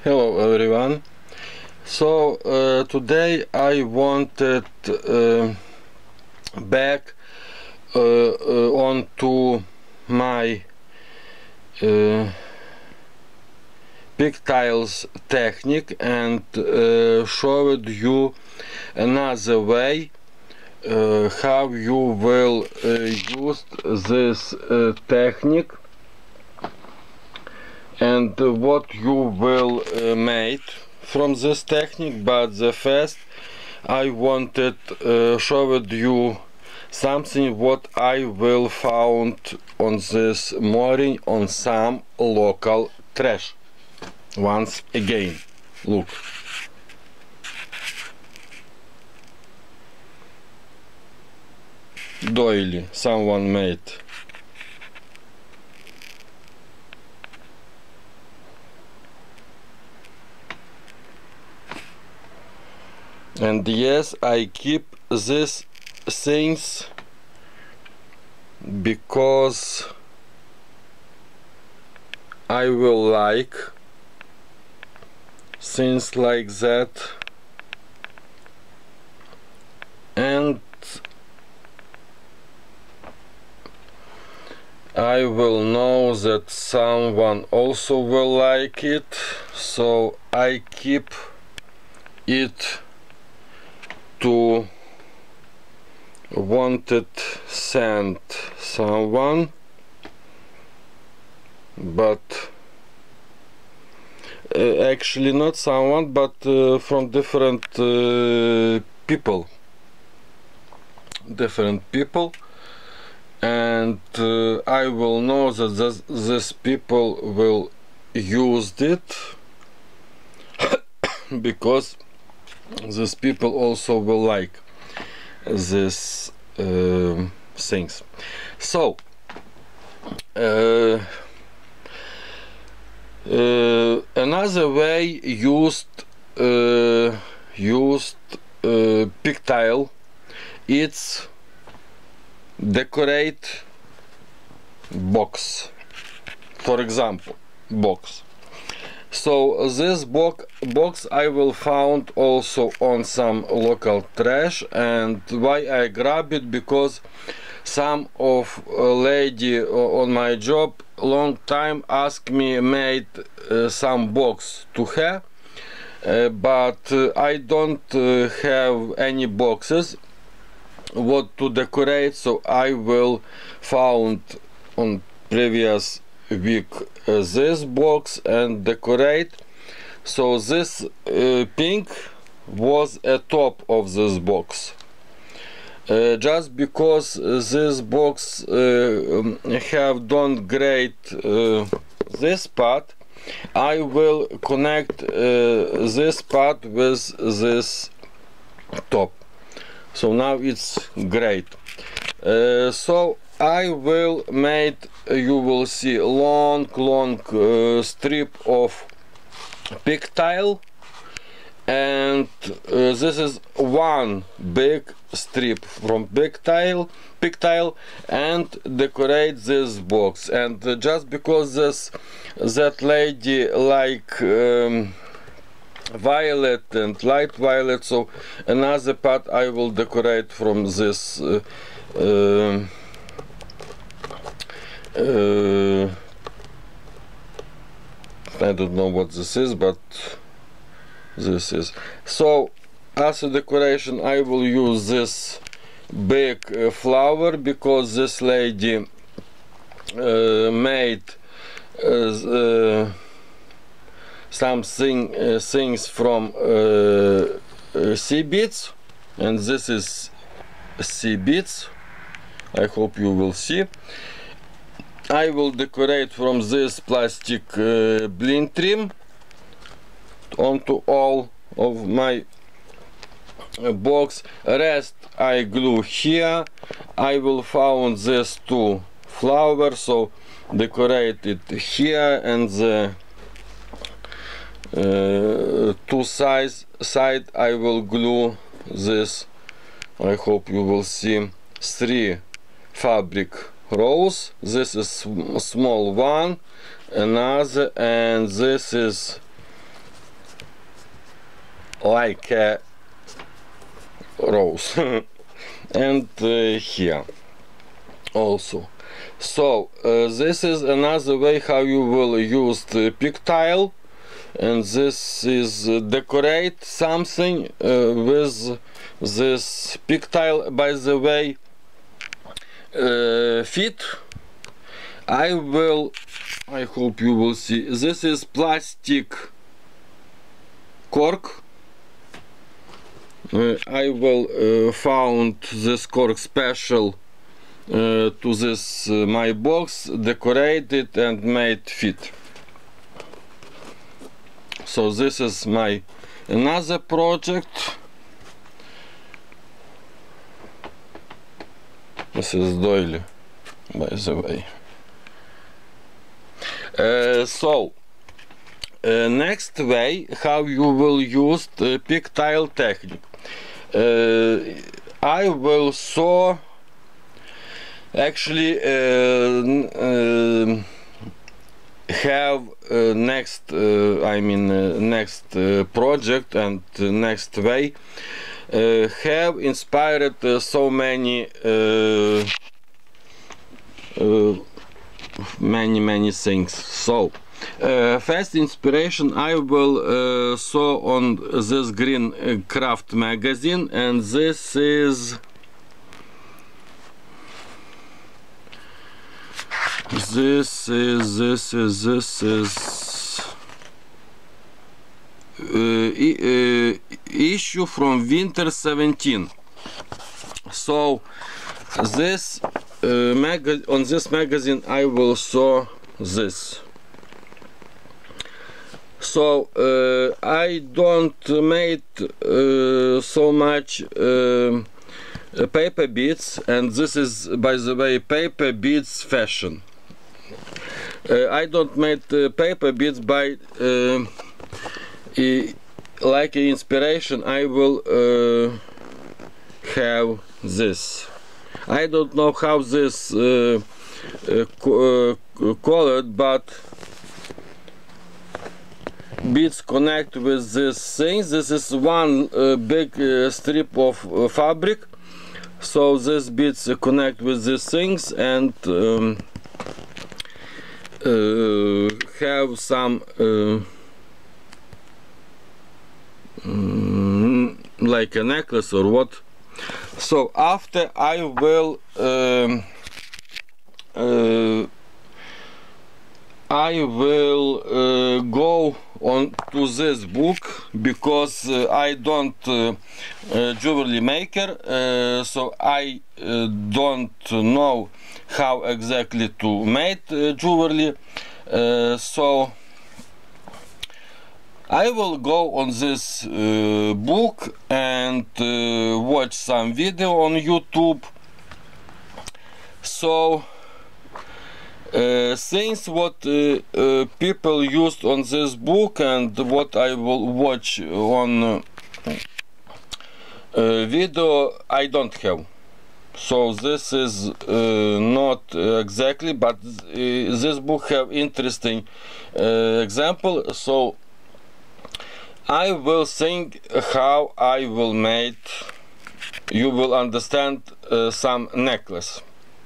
Hello everyone. So today I wanted back onto my pigtails technique and showed you another way how you will use this technique and what you will make from this technique. But the first I wanted showed you something what I will found on this morning on some local trash. Once again, look. Doily, someone made. And yes, I keep these things because I will like things like that, and I will know that someone also will like it, so I keep it to wanted send someone, but actually not someone, but from different people, and I will know that this people will use it because these people also will like these things. So another way used pigtail, it's decorate box, for example, box. So this box I will found also on some local trash, and why I grab it, because some of lady on my job long time asked me made some box to her, but I don't have any boxes what to decorate, so I will found on previous week this box and decorate. So this pink was a top of this box, just because this box have don't great this part, I will connect this part with this top, so now it's great. So I will make, you will see long strip of pigtail, and this is one big strip from pigtail, and decorate this box. And just because that lady like violet and light violet, so another part I will decorate from this I don't know what this is, but this is. So as a decoration I will use this big flower, because this lady made something things from sea beads, and this is sea beads. I hope you will see. I will decorate from this plastic blind trim onto all of my box. Rest I glue here. I will found these two flowers, so decorate it here, and the two side I will glue this. I hope you will see 3 fabric rows. This is small one, another, and this is like a rose. And here also. So this is another way how you will use the pigtail, and this is decorate something with this pigtail. By the way, feet, I hope you will see, this is plastic cork. I will found this cork special to this my box, decorated and made feet. So this is my another project. This is doily, by the way. Next way how you will use the pigtail technique. I will sew actually have next next project and next way have inspired so many many things. So first inspiration I will sew on this green craft magazine, and this is issue from winter 17. So this on this magazine I will sew this. So I don't make so much paper beads, and this is, by the way, paper beads fashion. I don't make paper beads by like inspiration. I will have this. I don't know how this colored, but beads connect with this thing. This is one big strip of fabric. So these beads connect with these things and have some like a necklace or what. So after I will go on to this book, because I don't jewelry maker, so I don't know how exactly to make jewelry. So I will go on this book and watch some video on YouTube. So things what people used on this book and what I will watch on video, I don't have. So this is not exactly, but this book have interesting example. So I will think how I will make, you will understand some necklace.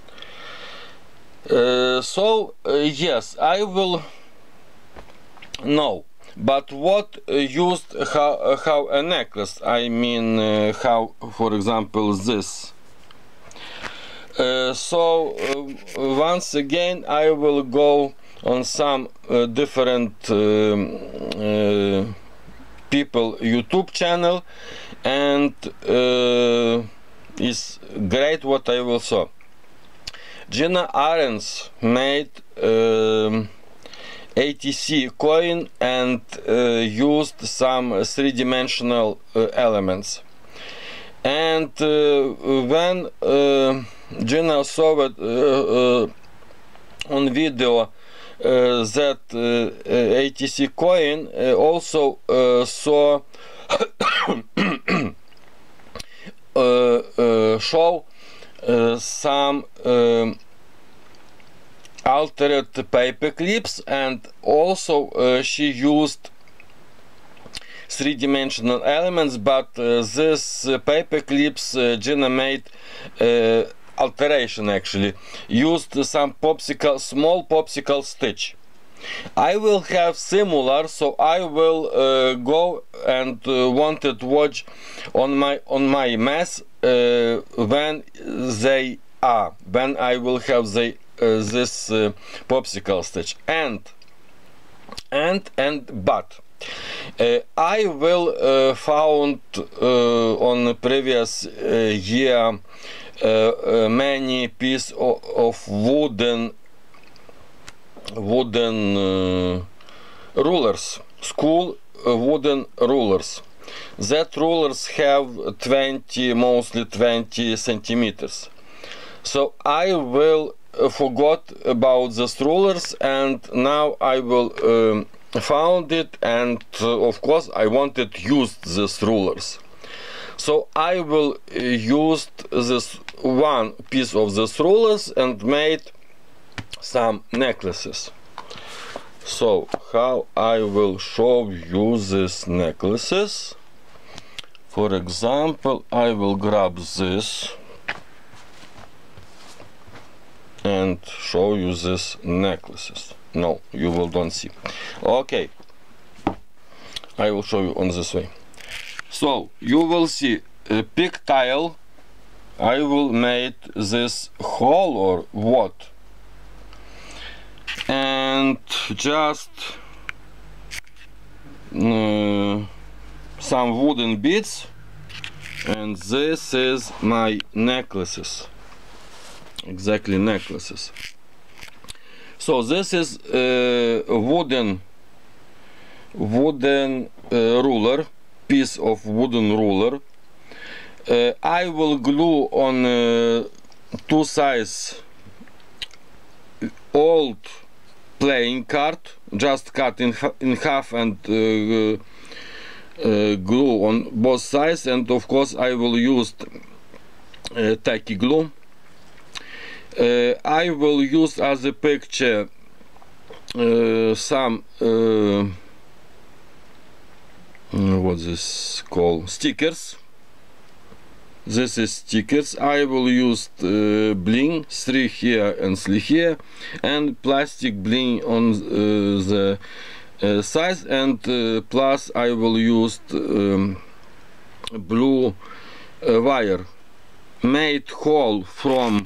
Yes, I will know, but what used how a necklace, I mean how, for example, this. Once again I will go on some different people YouTube channel, and it's great what I will saw. Gina Arens made ATC coin and used some three-dimensional elements. And when Gina saw it on video that ATC coin also saw show some altered paper clips, and also she used three-dimensional elements, but this paper clips generate alteration, actually used some small popsicle stitch. I will have similar, so I will go and wanted watch on my mess when I will have this popsicle stitch but I will found on the previous year many pieces of wooden rulers, school wooden rulers. That rulers have mostly 20 centimeters. So I will forgot about these rulers, and now I will found it, and of course I wanted to use these rulers. So I will use this one piece of these rulers and made some necklaces. So how I will show you these necklaces? For example, I will grab this and show you these necklaces. No, you will don't see. Okay, I will show you on this way. So you will see a pigtail. I will make this hole or what, and just some wooden beads, and this is my necklaces, exactly necklaces. So this is wooden ruler, piece of wooden ruler. I will glue on two sides old playing card, just cut in half and glue on both sides, and of course I will use tacky glue. I will use as a picture some what's this called, stickers. This is stickers. I will use bling, 3 here and 3 here, and plastic bling on the sides, and plus I will use blue wire made hole from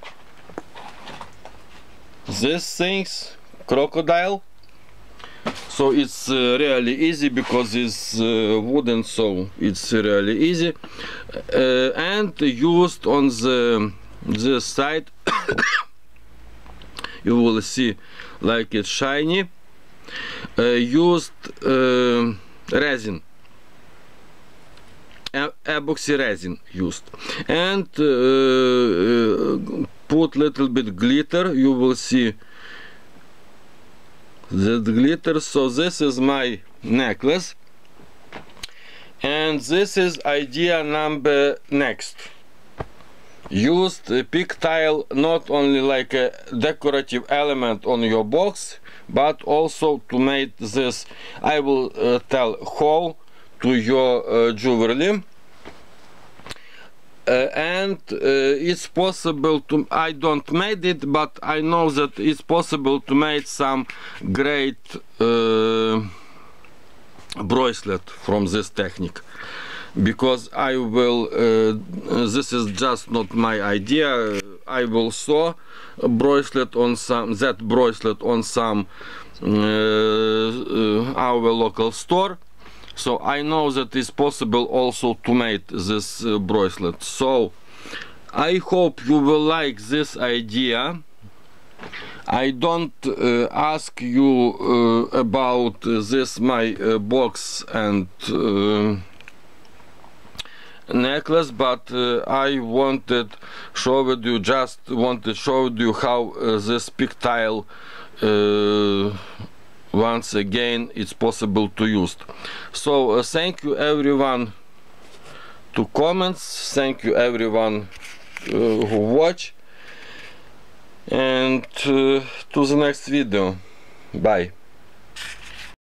these things, crocodile. So it's really easy because it's wooden, so it's really easy, and used on this side you will see like it's shiny, used resin, epoxy resin used, and put little bit glitter. You will see the glitter. So this is my necklace, and this is idea number next. Used pigtail not only like a decorative element on your box, but also to make this, I will tell, hole to your jewelry. And it's possible to, I don't made it, but I know that it's possible to make some great bracelet from this technique, because I will this is just not my idea. I will sew a bracelet on some our local store. So I know that it's possible also to make this bracelet. So I hope you will like this idea. I don't ask you about this my box and necklace, but I wanted show you, just wanted show you how this pigtail once again it's possible to use. So thank you everyone to comments, thank you everyone who watch, and to the next video. Bye.